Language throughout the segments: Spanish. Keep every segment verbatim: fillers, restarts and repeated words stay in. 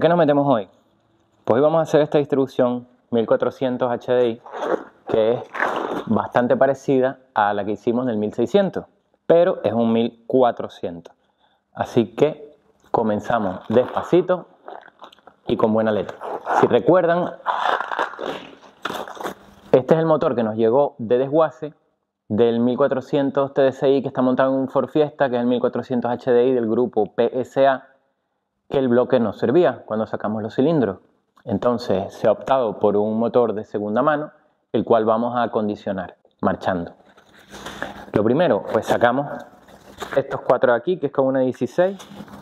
qué nos metemos hoy? Pues hoy vamos a hacer esta distribución mil cuatrocientos H D I, que es bastante parecida a la que hicimos del mil seiscientos, pero es un mil cuatrocientos. Así que comenzamos despacito y con buena letra. Si recuerdan, este es el motor que nos llegó de desguace del mil cuatrocientos T D C I, que está montado en un Ford Fiesta, que es el mil cuatrocientos H D I del grupo P S A, que el bloque nos servía cuando sacamos los cilindros. Entonces se ha optado por un motor de segunda mano, el cual vamos a acondicionar marchando. Lo primero, pues sacamos estos cuatro de aquí, que es con una dieciséis.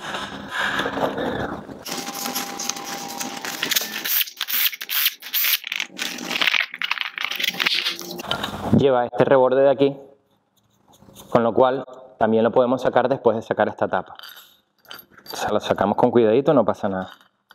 Lleva este reborde de aquí, con lo cual también lo podemos sacar después de sacar esta tapa. O sea, lo sacamos con cuidadito, no pasa nada.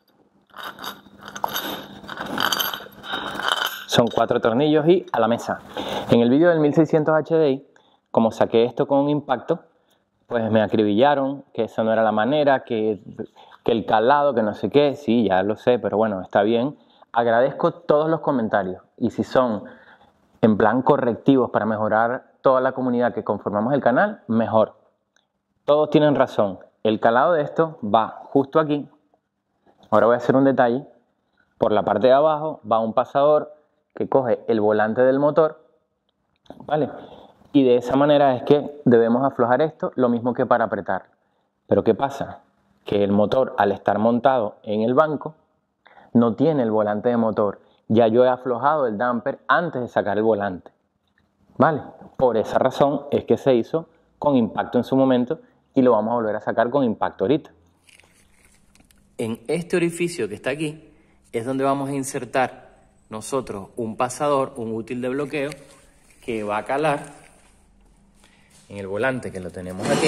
Son cuatro tornillos y a la mesa. En el vídeo del mil seiscientos H D I, como saqué esto con un impacto, pues me acribillaron, que esa no era la manera, que, que el calado, que no sé qué. Sí, ya lo sé, pero bueno, está bien. Agradezco todos los comentarios, y si son en plan correctivos para mejorar toda la comunidad que conformamos el canal, mejor. Todos tienen razón. El calado de esto va justo aquí. Ahora voy a hacer un detalle. Por la parte de abajo va un pasador que coge el volante del motor, ¿vale? Y de esa manera es que debemos aflojar esto, lo mismo que para apretar. Pero ¿qué pasa? Que el motor, al estar montado en el banco, no tiene el volante de motor. Ya yo he aflojado el damper antes de sacar el volante, ¿vale? Por esa razón es que se hizo con impacto en su momento y lo vamos a volver a sacar con impacto ahorita. En este orificio que está aquí es donde vamos a insertar nosotros un pasador, un útil de bloqueo, que va a calar en el volante, que lo tenemos aquí.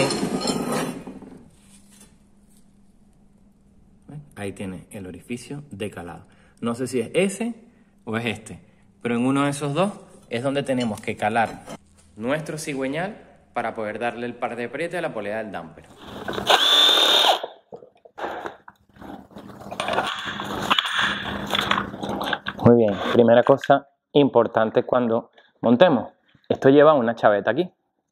Ahí tiene el orificio de calado. No sé si es ese o es este, pero en uno de esos dos es donde tenemos que calar nuestro cigüeñal para poder darle el par de apriete a la polea del damper. Muy bien, primera cosa importante cuando montemos. Esto lleva una chaveta aquí.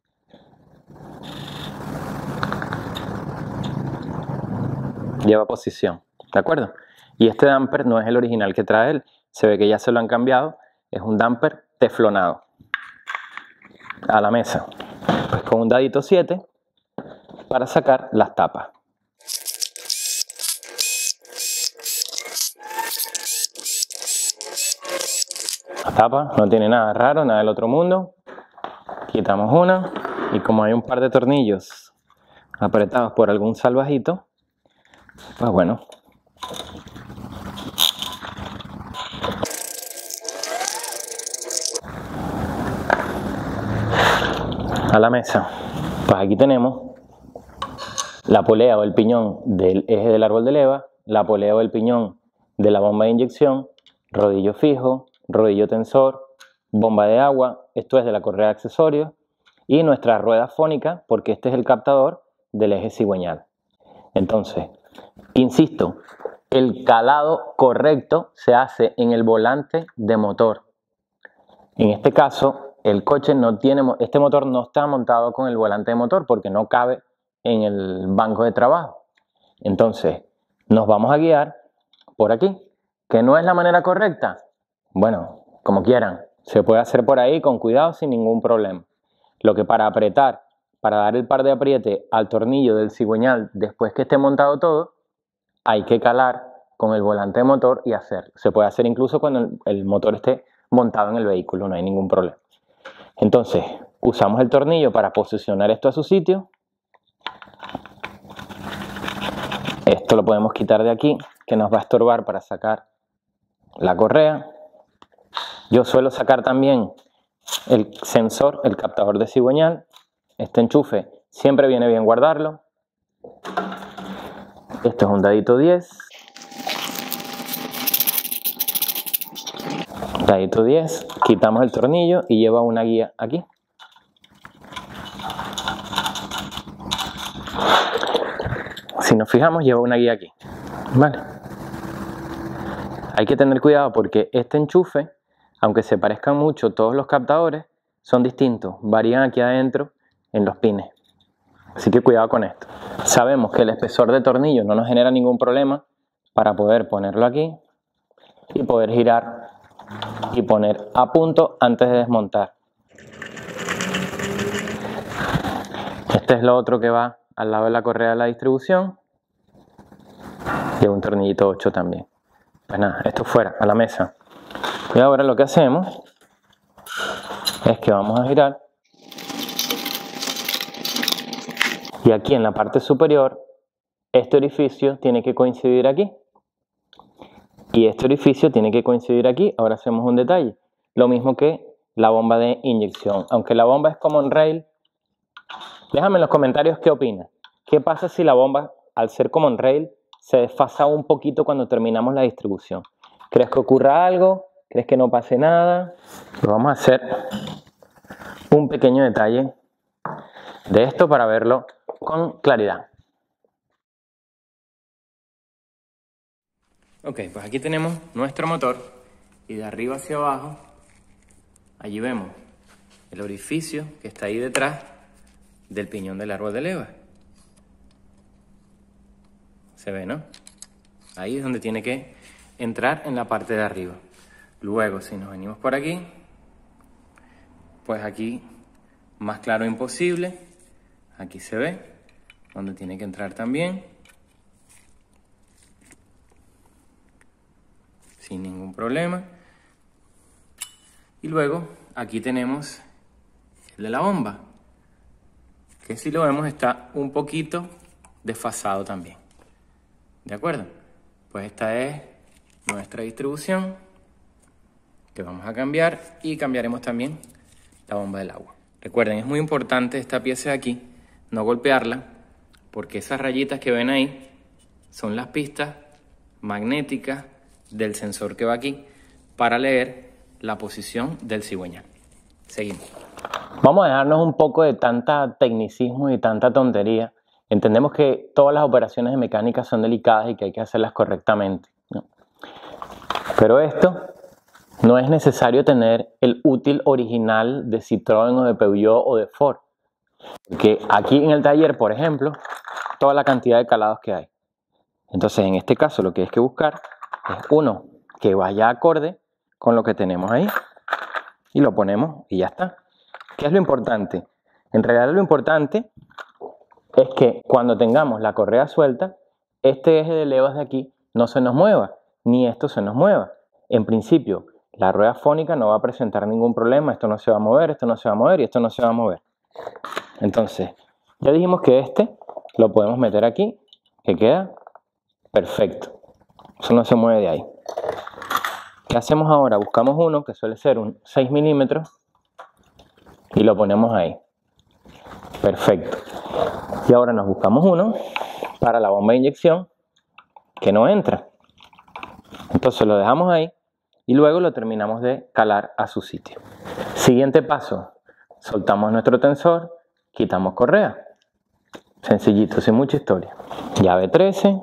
Lleva posición, ¿de acuerdo? Y este damper no es el original que trae él. Se ve que ya se lo han cambiado. Es un damper teflonado. A la mesa. Pues con un dadito siete para sacar las tapas. La tapa no tiene nada raro, nada del otro mundo. Quitamos una y como hay un par de tornillos apretados por algún salvajito, pues bueno. A la mesa. Pues aquí tenemos la polea o el piñón del eje del árbol de leva, la polea o el piñón de la bomba de inyección, rodillo fijo, rodillo tensor, bomba de agua, esto es de la correa de accesorios, y nuestra rueda fónica, porque este es el captador del eje cigüeñal. Entonces, insisto, el calado correcto se hace en el volante de motor. En este caso, el coche no tiene, este motor no está montado con el volante de motor porque no cabe en el banco de trabajo. Entonces, nos vamos a guiar por aquí. ¿Que no es la manera correcta? Bueno, como quieran. Se puede hacer por ahí con cuidado sin ningún problema. Lo que para apretar, para dar el par de apriete al tornillo del cigüeñal después que esté montado todo, hay que calar con el volante de motor y hacerlo. Se puede hacer incluso cuando el, el motor esté montado en el vehículo, no hay ningún problema. Entonces, usamos el tornillo para posicionar esto a su sitio. Esto lo podemos quitar de aquí, que nos va a estorbar para sacar la correa. Yo suelo sacar también el sensor, el captador de cigüeñal. Este enchufe siempre viene bien guardarlo. Esto es un dadito diez. Dadito diez. Quitamos el tornillo y lleva una guía aquí. Si nos fijamos, lleva una guía aquí. Vale. hay que tener cuidado porque este enchufe, aunque se parezcan mucho todos los captadores, son distintos, varían aquí adentro en los pines. Así que cuidado con esto. Sabemos que el espesor de tornillo no nos genera ningún problema para poder ponerlo aquí y poder girar y poner a punto antes de desmontar. Este es lo otro que va al lado de la correa de la distribución y un tornillito ocho también. Pues nada, esto fuera, a la mesa. Y ahora lo que hacemos es que vamos a girar y aquí en la parte superior este orificio tiene que coincidir aquí y este orificio tiene que coincidir aquí. Ahora hacemos un detalle, lo mismo que la bomba de inyección. Aunque la bomba es common rail, déjame en los comentarios qué opinas. ¿Qué pasa si la bomba, al ser common rail, se desfasa un poquito cuando terminamos la distribución? ¿Crees que ocurra algo? ¿Crees que no pase nada? Pues vamos a hacer un pequeño detalle de esto para verlo con claridad. Ok, pues aquí tenemos nuestro motor y de arriba hacia abajo, allí vemos el orificio que está ahí detrás del piñón del árbol de leva. Se ve, ¿no? Ahí es donde tiene que entrar en la parte de arriba. Luego, si nos venimos por aquí, pues aquí, más claro imposible, aquí se ve donde tiene que entrar también, sin ningún problema. Y luego, aquí tenemos el de la bomba, que si lo vemos está un poquito desfasado también. ¿De acuerdo? Pues esta es nuestra distribución que vamos a cambiar y cambiaremos también la bomba del agua. Recuerden, es muy importante esta pieza de aquí, no golpearla, porque esas rayitas que ven ahí son las pistas magnéticas del sensor que va aquí para leer la posición del cigüeñal. Seguimos. Vamos a dejarnos un poco de tanta tecnicismo y tanta tontería. Entendemos que todas las operaciones de mecánica son delicadas y que hay que hacerlas correctamente, ¿no? Pero esto no es necesario tener el útil original de Citroën o de Peugeot o de Ford. Porque aquí en el taller, por ejemplo, toda la cantidad de calados que hay. Entonces, en este caso, lo que hay que buscar es uno que vaya acorde con lo que tenemos ahí. Y lo ponemos y ya está. ¿Qué es lo importante? En realidad lo importante es que cuando tengamos la correa suelta, este eje de levas de aquí no se nos mueva, ni esto se nos mueva. En principio, la rueda fónica no va a presentar ningún problema, esto no se va a mover, esto no se va a mover y esto no se va a mover. Entonces, ya dijimos que este lo podemos meter aquí, que queda perfecto. Eso no se mueve de ahí. ¿Qué hacemos ahora? Buscamos uno que suele ser un seis milímetros y lo ponemos ahí. Perfecto. Y ahora nos buscamos uno para la bomba de inyección que no entra. Entonces lo dejamos ahí y luego lo terminamos de calar a su sitio. Siguiente paso. Soltamos nuestro tensor, quitamos correa. Sencillito, sin mucha historia. Llave trece.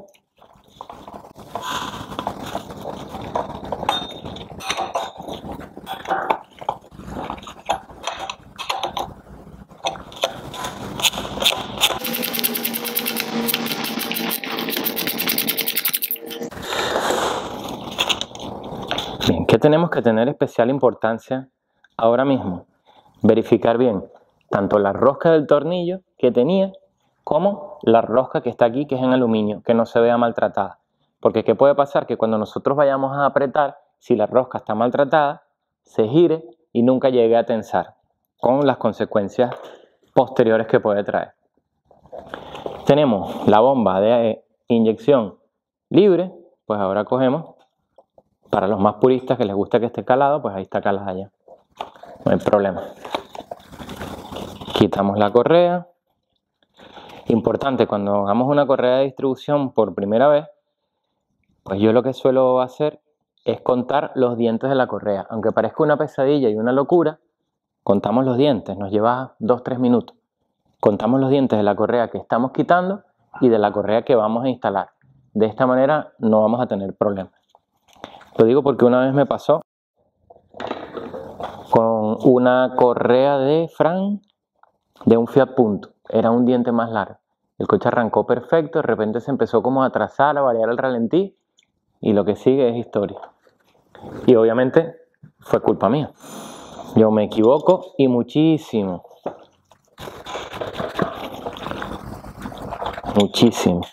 Bien, ¿qué tenemos que tener especial importancia ahora mismo? Verificar bien tanto la rosca del tornillo que tenía como la rosca que está aquí, que es en aluminio, que no se vea maltratada. Porque ¿qué puede pasar? Que cuando nosotros vayamos a apretar, si la rosca está maltratada, se gire y nunca llegue a tensar, con las consecuencias posteriores que puede traer. Tenemos la bomba de inyección libre, pues ahora cogemos, para los más puristas que les gusta que esté calado, pues ahí está calada ya, no hay problema. Quitamos la correa. Importante, cuando hagamos una correa de distribución por primera vez, pues yo lo que suelo hacer es contar los dientes de la correa. Aunque parezca una pesadilla y una locura, contamos los dientes, nos lleva dos a tres minutos. Contamos los dientes de la correa que estamos quitando y de la correa que vamos a instalar. De esta manera no vamos a tener problemas. Lo digo porque una vez me pasó con una correa de Fran de un Fiat Punto. Era un diente más largo. El coche arrancó perfecto, de repente se empezó como a atrasar, a variar el ralentí y lo que sigue es historia. Y obviamente fue culpa mía. Yo me equivoco y muchísimo. Muchísimo.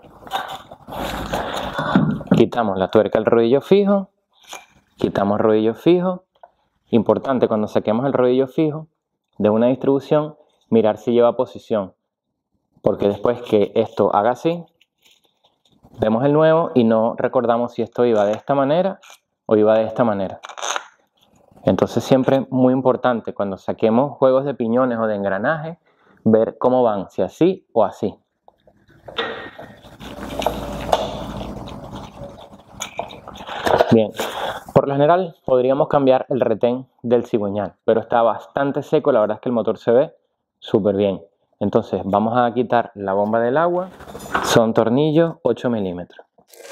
Quitamos la tuerca del rodillo fijo. Quitamos rodillo fijo. Importante cuando saquemos el rodillo fijo de una distribución, mirar si lleva posición. Porque después que esto haga así, vemos el nuevo y no recordamos si esto iba de esta manera o iba de esta manera. Entonces siempre muy importante cuando saquemos juegos de piñones o de engranaje, ver cómo van, si así o así. Bien, por lo general podríamos cambiar el retén del cigüeñal, pero está bastante seco, la verdad es que el motor se ve súper bien. Entonces vamos a quitar la bomba del agua, son tornillos ocho milímetros.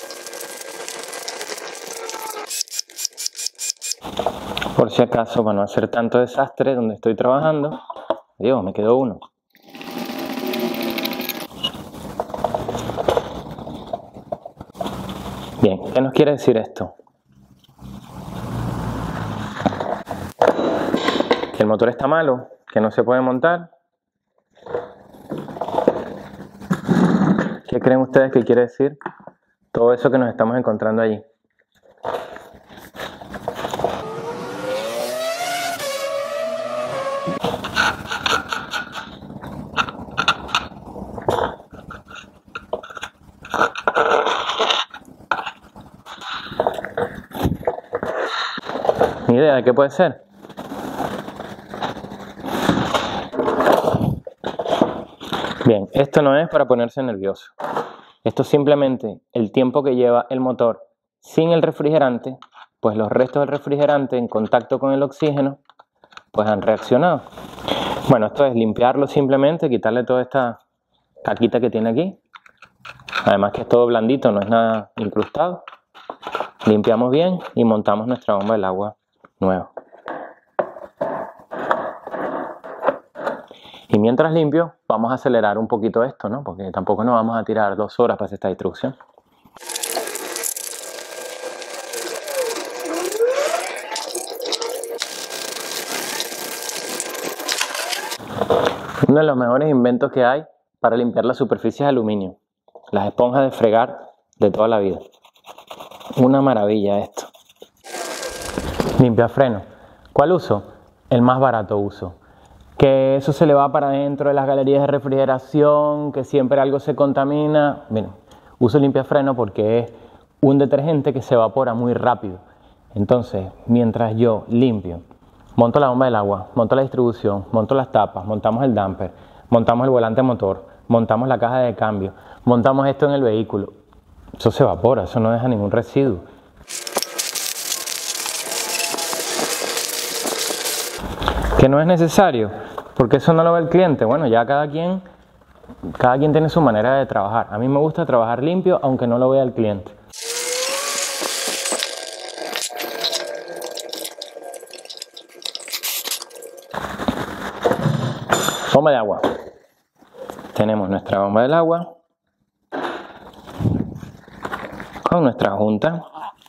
Por si acaso, para no hacer tanto desastre donde estoy trabajando, Dios, me quedó uno. Bien, ¿qué nos quiere decir esto? Que el motor está malo, que no se puede montar. ¿Qué creen ustedes que quiere decir todo eso que nos estamos encontrando allí? ¿Ni idea de qué puede ser? Bien, esto no es para ponerse nervioso. Esto es simplemente el tiempo que lleva el motor sin el refrigerante, pues los restos del refrigerante en contacto con el oxígeno, pues han reaccionado. Bueno, esto es limpiarlo simplemente, quitarle toda esta caquita que tiene aquí. Además que es todo blandito, no es nada incrustado. Limpiamos bien y montamos nuestra bomba del agua nueva. Y mientras limpio, vamos a acelerar un poquito esto, ¿no? Porque tampoco nos vamos a tirar dos horas para hacer esta distribución. Uno de los mejores inventos que hay para limpiar las superficies de aluminio. Las esponjas de fregar de toda la vida. Una maravilla esto. Limpiafreno. ¿Cuál uso? El más barato uso. Que eso se le va para adentro de las galerías de refrigeración, que siempre algo se contamina. Miren, uso limpiafreno porque es un detergente que se evapora muy rápido. Entonces, mientras yo limpio, monto la bomba del agua, monto la distribución, monto las tapas, montamos el damper, montamos el volante motor, montamos la caja de cambio, montamos esto en el vehículo, eso se evapora, eso no deja ningún residuo. ¿Que no es necesario? Porque eso no lo ve el cliente. Bueno, ya cada quien, cada quien tiene su manera de trabajar. A mí me gusta trabajar limpio, aunque no lo vea el cliente. Bomba de agua. Tenemos nuestra bomba del agua con nuestra junta.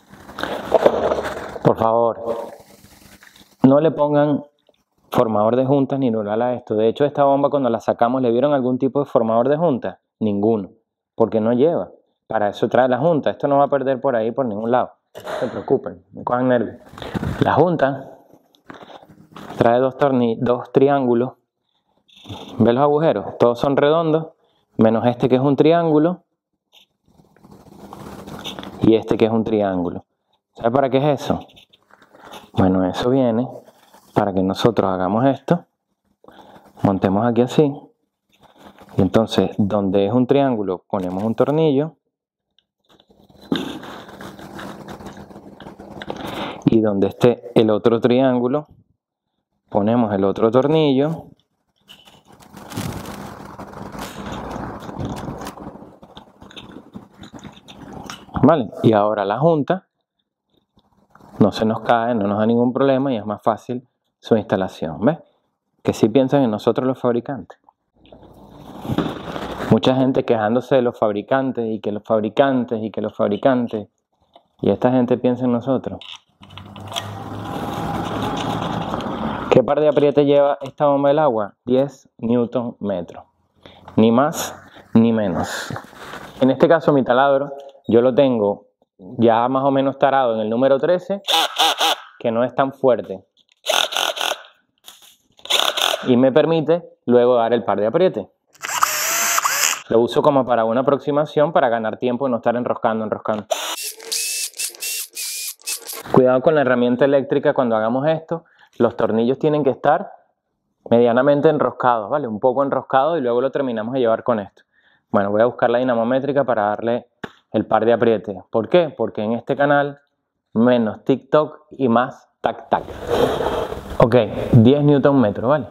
Por favor, no le pongan formador de juntas ni nural a esto. De hecho, esta bomba cuando la sacamos, ¿le vieron algún tipo de formador de junta? Ninguno, porque no lleva. Para eso trae la junta. Esto no va a perder por ahí por ningún lado. No se preocupen, no cojan nervios. La junta trae dos, dos triángulos. ¿Ven los agujeros? Todos son redondos, menos este que es un triángulo y este que es un triángulo. ¿Sabe para qué es eso? Bueno, eso viene para que nosotros hagamos esto, montemos aquí así, y entonces donde es un triángulo ponemos un tornillo, y donde esté el otro triángulo ponemos el otro tornillo, vale, y ahora la junta no se nos cae, no nos da ningún problema y es más fácil su instalación. ¿Ves? Que sí piensan en nosotros los fabricantes. Mucha gente quejándose de los fabricantes y que los fabricantes y que los fabricantes. Y esta gente piensa en nosotros. ¿Qué par de apriete lleva esta bomba del agua? diez newton metros. Ni más ni menos. En este caso mi taladro yo lo tengo ya más o menos tarado en el número trece, que no es tan fuerte. Y me permite luego dar el par de apriete. Lo uso como para una aproximación para ganar tiempo y no estar enroscando, enroscando. Cuidado con la herramienta eléctrica cuando hagamos esto. Los tornillos tienen que estar medianamente enroscados, ¿vale? Un poco enroscados y luego lo terminamos de llevar con esto. Bueno, voy a buscar la dinamométrica para darle el par de apriete. ¿Por qué? Porque en este canal menos TikTok y más tac tac. Ok, diez newton metros, ¿vale?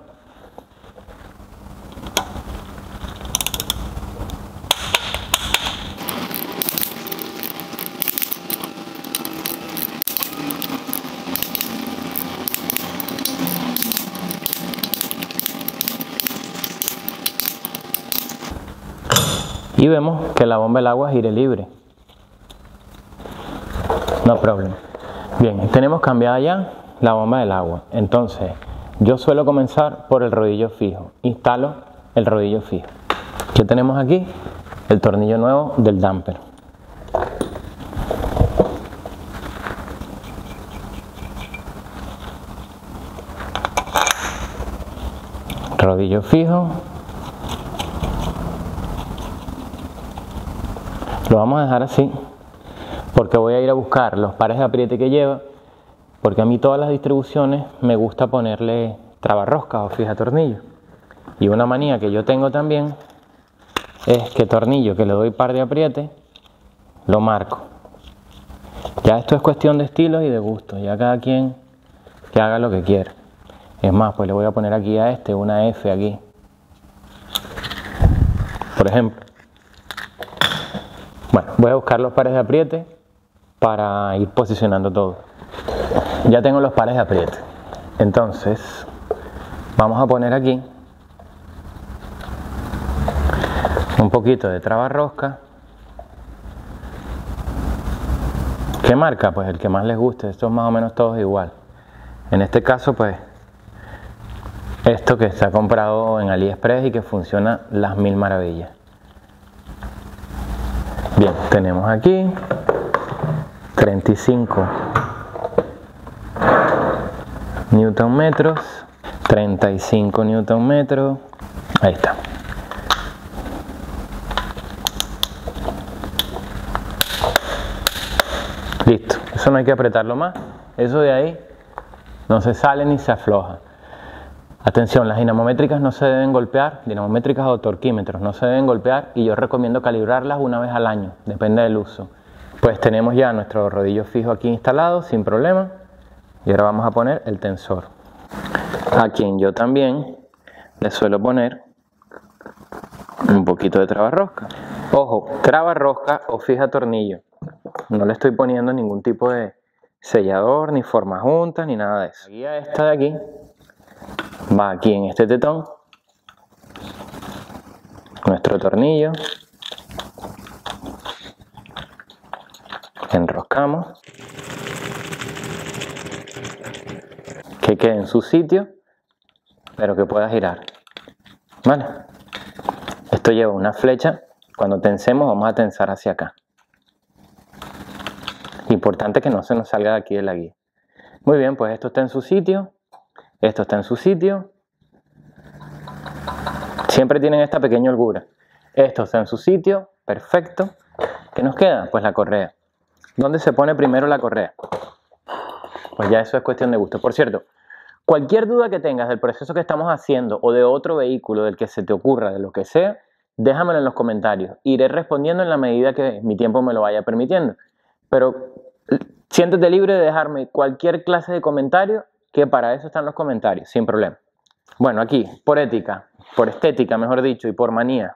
Y vemos que la bomba del agua gire libre. No problema. Bien, tenemos cambiada ya la bomba del agua. Entonces, yo suelo comenzar por el rodillo fijo. Instalo el rodillo fijo. ¿Qué tenemos aquí? El tornillo nuevo del damper. Rodillo fijo. Lo vamos a dejar así porque voy a ir a buscar los pares de apriete que lleva, porque a mí todas las distribuciones me gusta ponerle trabarroscas o fija tornillo. Y una manía que yo tengo también es que tornillo que le doy par de apriete lo marco. Ya esto es cuestión de estilos y de gustos, ya cada quien que haga lo que quiera. Es más, pues le voy a poner aquí a este una F aquí, por ejemplo. Bueno, voy a buscar los pares de apriete para ir posicionando todo. Ya tengo los pares de apriete. Entonces, vamos a poner aquí un poquito de trabarrosca. ¿Qué marca? Pues el que más les guste. Estos más o menos todos igual. En este caso, pues, esto que está comprado en AliExpress y que funciona las mil maravillas. Bien, tenemos aquí treinta y cinco newton metros, treinta y cinco newton metros, ahí está. Listo, eso no hay que apretarlo más, eso de ahí no se sale ni se afloja. Atención, las dinamométricas no se deben golpear, dinamométricas o torquímetros no se deben golpear y yo recomiendo calibrarlas una vez al año, depende del uso. Pues tenemos ya nuestro rodillo fijo aquí instalado sin problema y ahora vamos a poner el tensor, a quien yo también le suelo poner un poquito de trabarrosca. Ojo, trabarrosca o fija tornillo, no le estoy poniendo ningún tipo de sellador, ni forma junta, ni nada de eso. La guía esta de aquí va aquí en este tetón, nuestro tornillo, enroscamos, que quede en su sitio, pero que pueda girar, ¿vale? Esto lleva una flecha, cuando tensemos vamos a tensar hacia acá. Importante que no se nos salga de aquí de la guía. Muy bien, pues esto está en su sitio. Esto está en su sitio. Siempre tienen esta pequeña holgura. Esto está en su sitio. Perfecto. ¿Qué nos queda? Pues la correa. ¿Dónde se pone primero la correa? Pues ya eso es cuestión de gusto. Por cierto, cualquier duda que tengas del proceso que estamos haciendo o de otro vehículo, del que se te ocurra, de lo que sea, déjamelo en los comentarios. Iré respondiendo en la medida que mi tiempo me lo vaya permitiendo. Pero siéntete libre de dejarme cualquier clase de comentario, que para eso están los comentarios, sin problema. Bueno, aquí, por ética, por estética, mejor dicho, y por manía,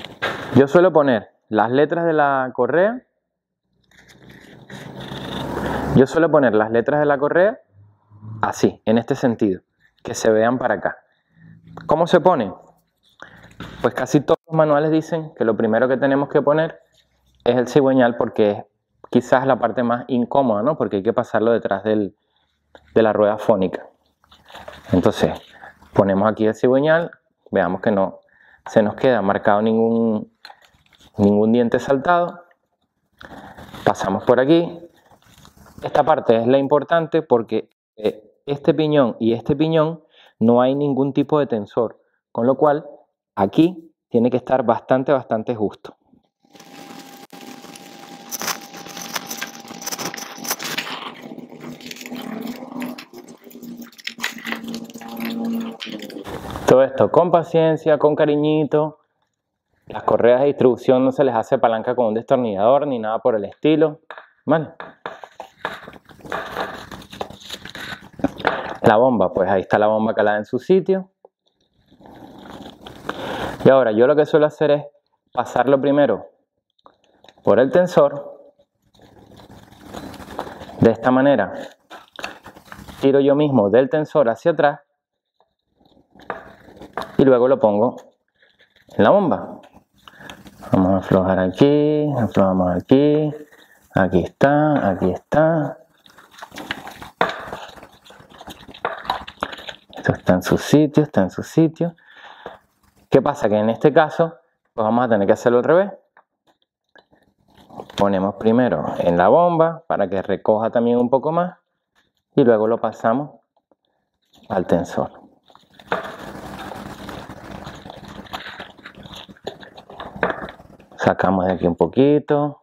yo suelo poner las letras de la correa Yo suelo poner las letras de la correa así, en este sentido, que se vean para acá. ¿Cómo se pone? Pues casi todos los manuales dicen que lo primero que tenemos que poner es el cigüeñal, porque es quizás la parte más incómoda, ¿no? Porque hay que pasarlo detrás del, de la rueda fónica. Entonces, ponemos aquí el cigüeñal, veamos que no se nos queda marcado ningún, ningún diente saltado. Pasamos por aquí. Esta parte es la importante porque este piñón y este piñón no hay ningún tipo de tensor, con lo cual aquí tiene que estar bastante, bastante justo. Todo esto con paciencia, con cariñito. Las correas de distribución no se les hace palanca con un destornillador ni nada por el estilo, ¿vale? La bomba, pues ahí está la bomba calada en su sitio. Y ahora yo lo que suelo hacer es pasarlo primero por el tensor. De esta manera tiro yo mismo del tensor hacia atrás y luego lo pongo en la bomba. Vamos a aflojar aquí, aflojamos aquí, aquí está, aquí está. Esto está en su sitio, está en su sitio. ¿Qué pasa? Que en este caso, pues vamos a tener que hacerlo al revés. Ponemos primero en la bomba para que recoja también un poco más y luego lo pasamos al tensor. Sacamos de aquí un poquito.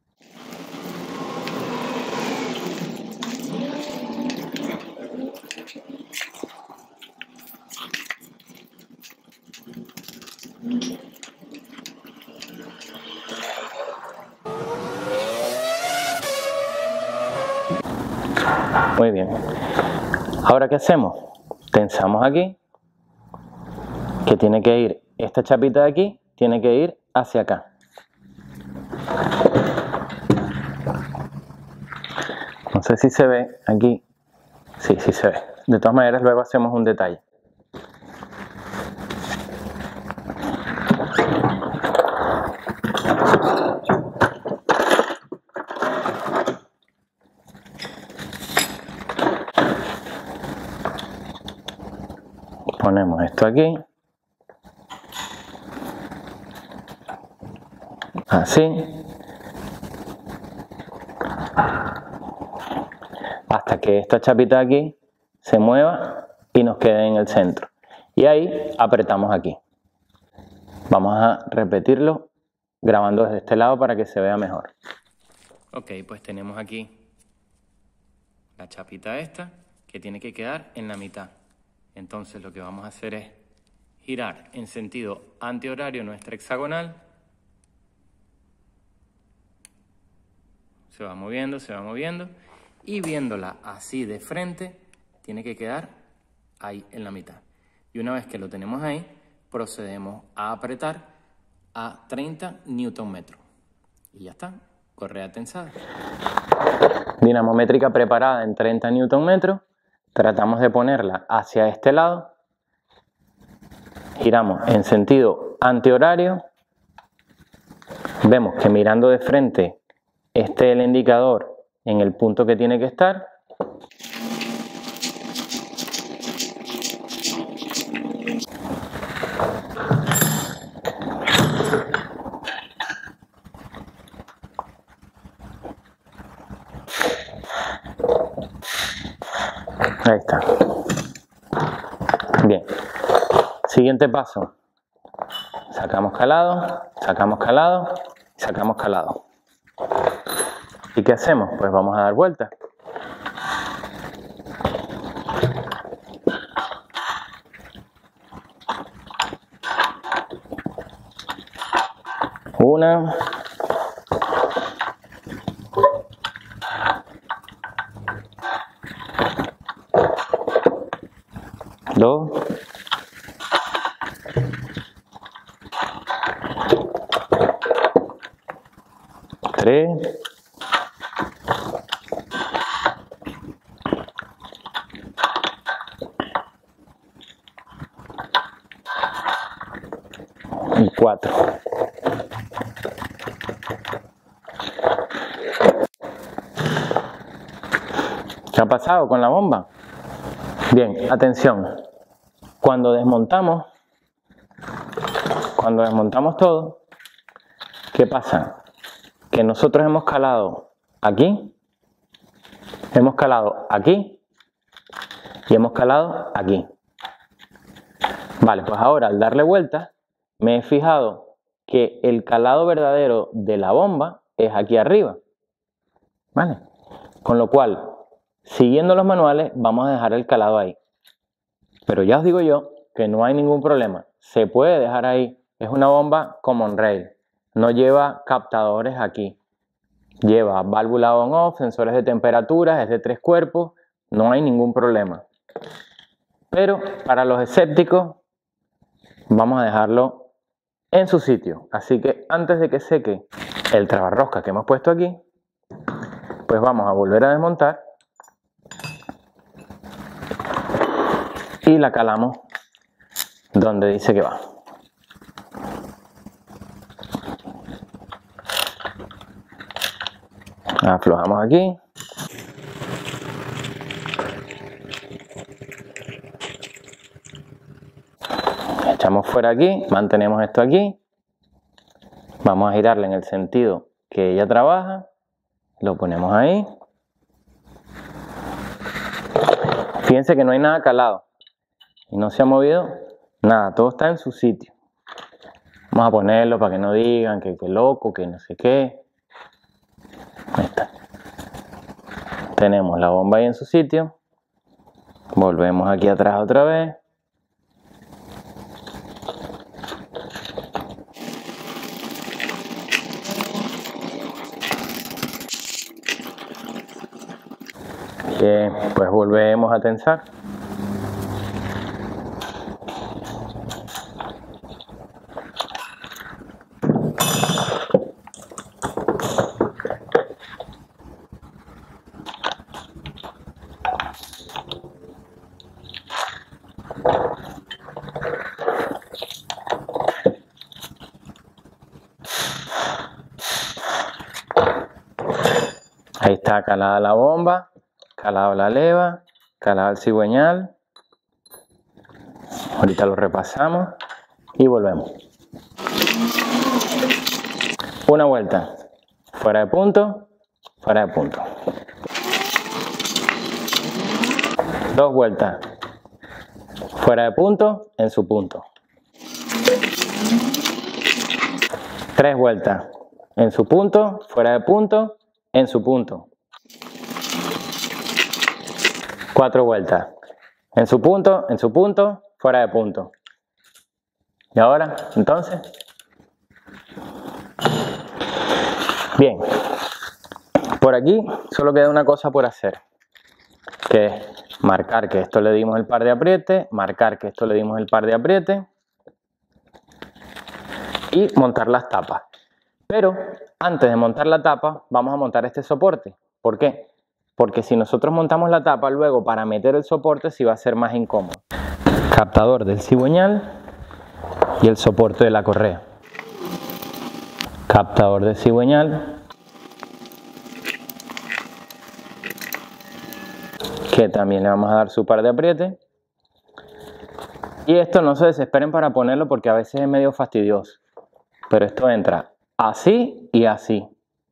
Muy bien. Ahora, ¿qué hacemos? Tensamos aquí, que tiene que ir, esta chapita de aquí, tiene que ir hacia acá. No sé si se ve aquí. Sí, sí se ve. De todas maneras, luego hacemos un detalle. Ponemos esto aquí. Así. Hasta que esta chapita de aquí se mueva y nos quede en el centro. Y ahí apretamos aquí. Vamos a repetirlo grabando desde este lado para que se vea mejor. Ok, pues tenemos aquí la chapita esta que tiene que quedar en la mitad. Entonces lo que vamos a hacer es girar en sentido antihorario nuestra hexagonal. Se va moviendo, se va moviendo. Y viéndola así de frente, tiene que quedar ahí en la mitad. Y una vez que lo tenemos ahí, procedemos a apretar a treinta newton metros. Y ya está, correa tensada. Dinamométrica preparada en treinta newton metros. Tratamos de ponerla hacia este lado. Giramos en sentido antihorario. Vemos que mirando de frente, este es el indicador en el punto que tiene que estar. Ahí está. Bien. Siguiente paso. Sacamos calado, sacamos calado, sacamos calado. ¿Y qué hacemos? Pues vamos a dar vuelta. Una. Dos. Tres. y cuatro. ¿Qué ha pasado con la bomba? Bien, atención. Cuando desmontamos, cuando desmontamos todo, ¿qué pasa? Que nosotros hemos calado aquí, hemos calado aquí y hemos calado aquí. Vale, pues ahora al darle vuelta me he fijado que el calado verdadero de la bomba es aquí arriba. Vale, con lo cual, siguiendo los manuales, vamos a dejar el calado ahí. Pero ya os digo yo que no hay ningún problema. Se puede dejar ahí. Es una bomba Common Rail. No lleva captadores aquí. Lleva válvula on-off, sensores de temperatura, es de tres cuerpos. No hay ningún problema. Pero para los escépticos, vamos a dejarlo en su sitio. Así que antes de que seque el trabarrosca que hemos puesto aquí, pues vamos a volver a desmontar y la calamos donde dice que va. Aflojamos aquí. Echamos fuera aquí, mantenemos esto aquí. Vamos a girarle en el sentido que ella trabaja. Lo ponemos ahí. Fíjense que no hay nada calado. Y no se ha movido nada, todo está en su sitio. Vamos a ponerlo para que no digan que, que loco, que no sé qué. Ahí está. Tenemos la bomba ahí en su sitio. Volvemos aquí atrás otra vez. Bien, pues volvemos a tensar. Ahí está calada la bomba, calado la leva, calado el cigüeñal. Ahorita lo repasamos y volvemos. Una vuelta, fuera de punto, fuera de punto. Dos vueltas, fuera de punto, en su punto. Tres vueltas, en su punto, fuera de punto, en su punto. Cuatro vueltas, en su punto, en su punto, fuera de punto. Y ahora, entonces, bien, por aquí solo queda una cosa por hacer, que es marcar que esto le dimos el par de apriete, marcar que esto le dimos el par de apriete y montar las tapas. Pero antes de montar la tapa, vamos a montar este soporte. ¿Por qué? Porque si nosotros montamos la tapa, luego para meter el soporte sí va a ser más incómodo. Captador del cigüeñal y el soporte de la correa. Captador de cigüeñal, que también le vamos a dar su par de apriete. Y esto no se desesperen para ponerlo porque a veces es medio fastidioso. Pero esto entra así y así.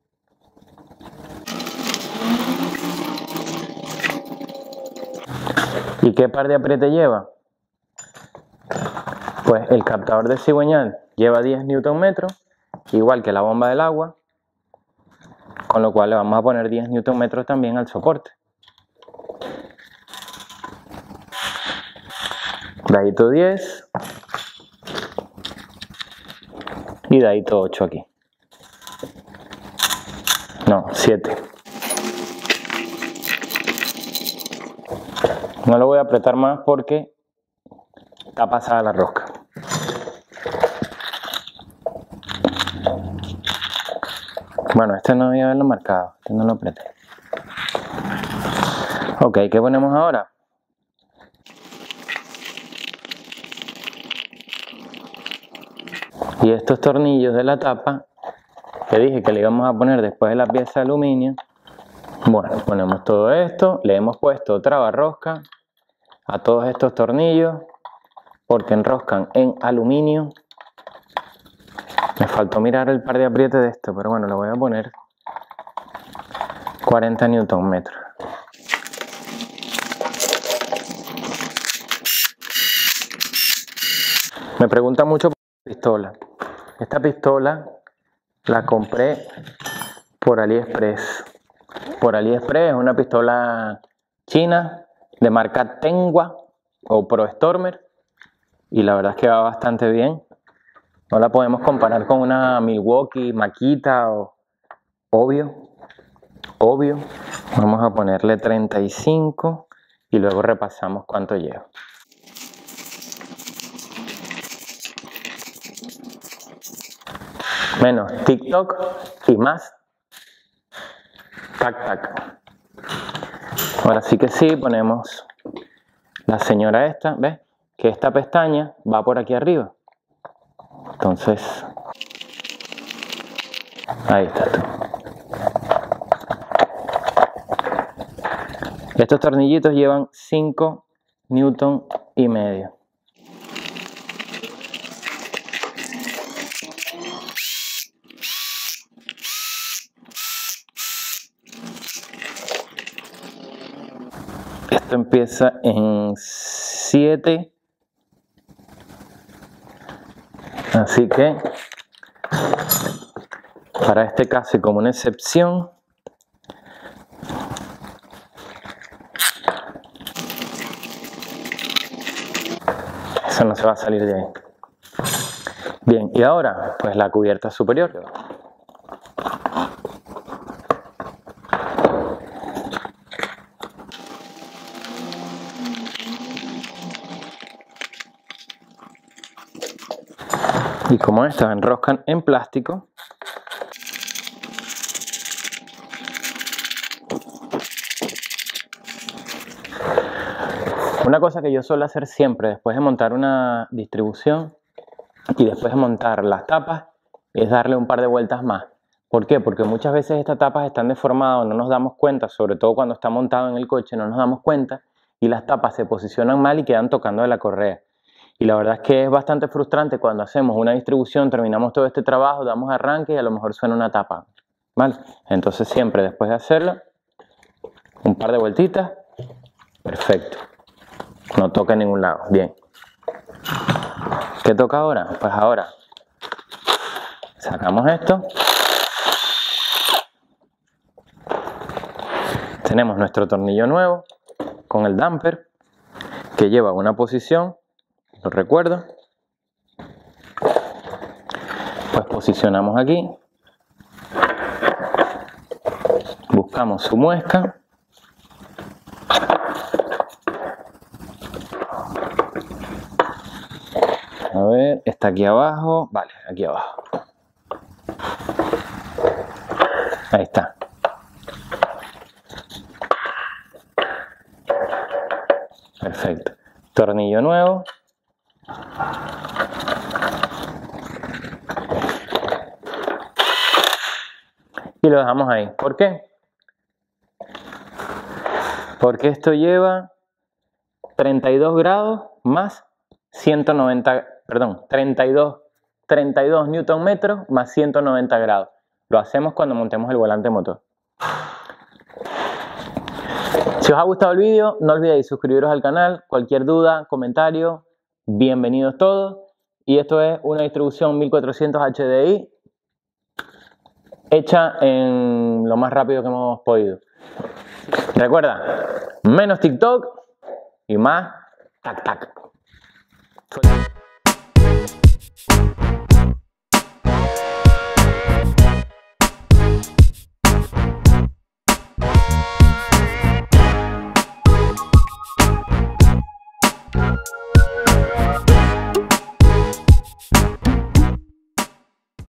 ¿Y qué par de apriete lleva? Pues el captador de cigüeñal lleva diez newton metros, igual que la bomba del agua, con lo cual le vamos a poner diez newton metros también al soporte. Dadito diez y dadito ocho aquí. No, siete. No lo voy a apretar más porque está pasada la rosca. Bueno, este no debía haberlo marcado, este no lo apreté. Ok, ¿qué ponemos ahora? Y estos tornillos de la tapa, que dije que le íbamos a poner después de la pieza de aluminio, bueno, ponemos todo esto, le hemos puesto trabarrosca a todos estos tornillos, porque enroscan en aluminio. Me faltó mirar el par de apriete de esto, pero bueno, le voy a poner cuarenta newton metros. Me pregunta mucho por la pistola. Esta pistola la compré por AliExpress. Por AliExpress es una pistola china de marca Tenghua o Pro Stormer y la verdad es que va bastante bien. No la podemos comparar con una Milwaukee, Makita o obvio, obvio. Vamos a ponerle treinta y cinco y luego repasamos cuánto lleva. Menos TikTok y más tac tac. Ahora sí que sí, ponemos la señora esta, ¿ves? Que esta pestaña va por aquí arriba. Entonces, ahí está tú. Estos tornillitos llevan cinco newton y medio. Esto empieza en siete. Así que, para este caso y como una excepción, eso no se va a salir de ahí. Bien, y ahora, pues la cubierta superior. Y como estas enroscan en plástico, una cosa que yo suelo hacer siempre después de montar una distribución y después de montar las tapas es darle un par de vueltas más. ¿Por qué? Porque muchas veces estas tapas están deformadas, no nos damos cuenta, sobre todo cuando está montado en el coche, no nos damos cuenta y las tapas se posicionan mal y quedan tocando de la correa. Y la verdad es que es bastante frustrante cuando hacemos una distribución, terminamos todo este trabajo, damos arranque y a lo mejor suena una tapa, ¿vale? Entonces siempre después de hacerlo, un par de vueltitas, perfecto. No toca en ningún lado, bien. ¿Qué toca ahora? Pues ahora sacamos esto. Tenemos nuestro tornillo nuevo con el damper que lleva una posición. Lo recuerdo, pues posicionamos aquí, buscamos su muesca, a ver, está aquí abajo, vale, aquí abajo, ahí está, perfecto, tornillo nuevo. Y lo dejamos ahí. ¿Por qué? Porque esto lleva treinta y dos grados más ciento noventa, perdón, treinta y dos, treinta y dos newton metros más ciento noventa grados. Lo hacemos cuando montemos el volante motor. Si os ha gustado el vídeo, no olvidéis suscribiros al canal. Cualquier duda, comentario, bienvenidos todos. Y esto es una distribución mil cuatrocientos H D I hecha en lo más rápido que hemos podido. Recuerda, menos TikTok y más tac tac.